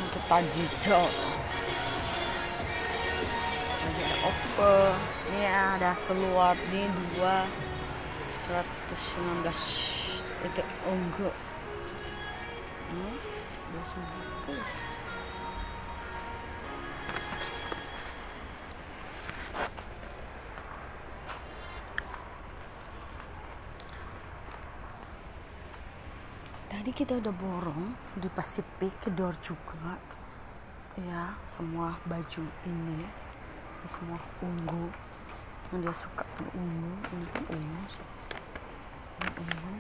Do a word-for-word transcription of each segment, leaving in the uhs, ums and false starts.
kita didol lagi ada offer ini, ada seluar nih dua seratus sembilan belas itu enggak hmm, dua sembilan puluh. Tadi kita udah borong di Pacific Door juga ya, semua baju ini, ini semua ungu yang dia suka kan, ungu ini kan ungu sih, ini ungu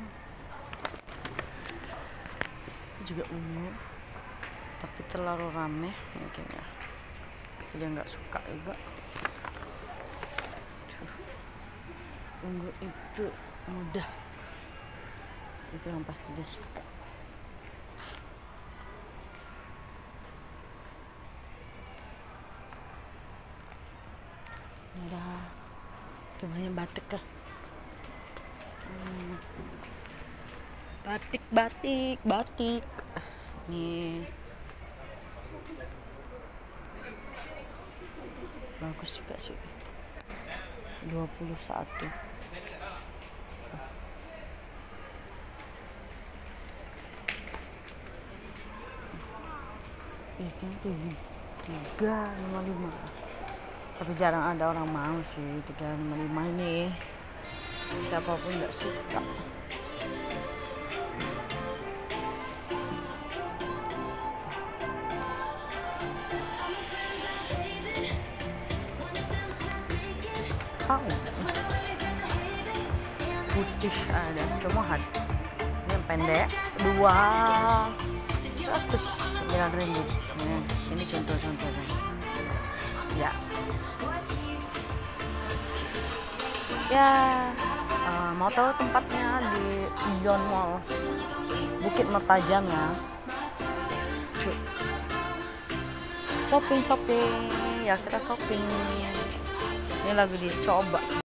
ini juga ungu tapi terlalu rame mungkin ya, dia nggak suka juga. Tuh, ungu itu mudah, itu yang pasti dia suka. Ada namanya batik kah? Hmm. Batik, batik, batik. Nih, bagus juga sih. dua puluh satu. Ini tuh tiga lima lima. Tapi jarang ada orang mau sih tiga lima lima ini, siapapun nggak suka. Oh, putih ada semua had. Ini yang pendek dua seratus sembilan ribu. Nih, ini contoh-contohnya. Ya. Ya, uh, mau tahu tempatnya di Ion Mall Bukit Mertajam ya. Shopping shopping ya, kita shopping. Ini lagi dicoba.